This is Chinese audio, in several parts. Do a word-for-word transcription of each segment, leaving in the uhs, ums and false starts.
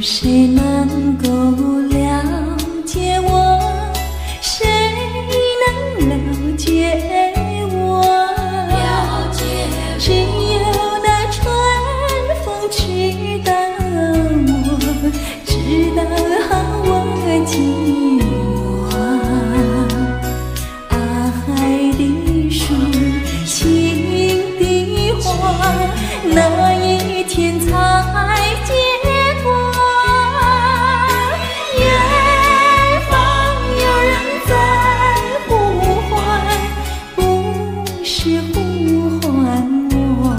谁能够了解我？谁能了解我？ 了解我， 只有那春风知道我，知道我寂寞。啊，海的树，情的花，那一天才结果。远方有人在呼唤，不是呼唤我。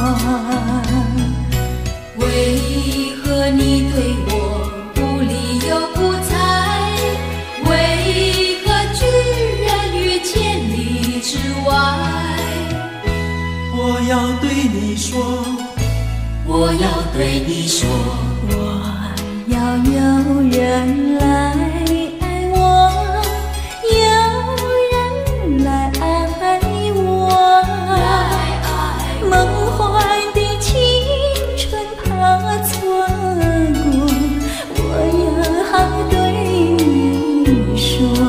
为何你对我不理又不睬？为何拒人于千里之外？ 我要对你说， 我要对你说， 我要有人来爱我，有人来爱我。 来爱我， 梦幻的青春怕错过，我要对你说。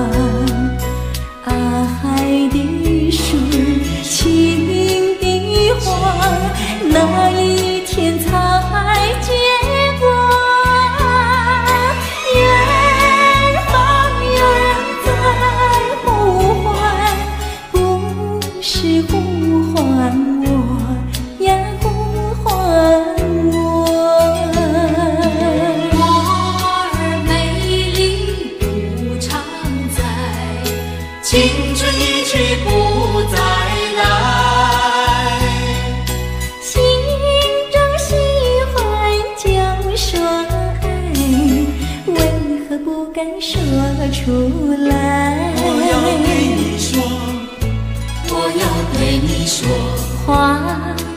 啊，海的树，情的花，那一天才结果。远方有人在呼唤，不是呼唤我呀，呼唤我。 花儿美丽不常在，青春一去不再来。 心中喜欢就说爱，为何不敢说出来？ 我要对你说， 我要对你说， 花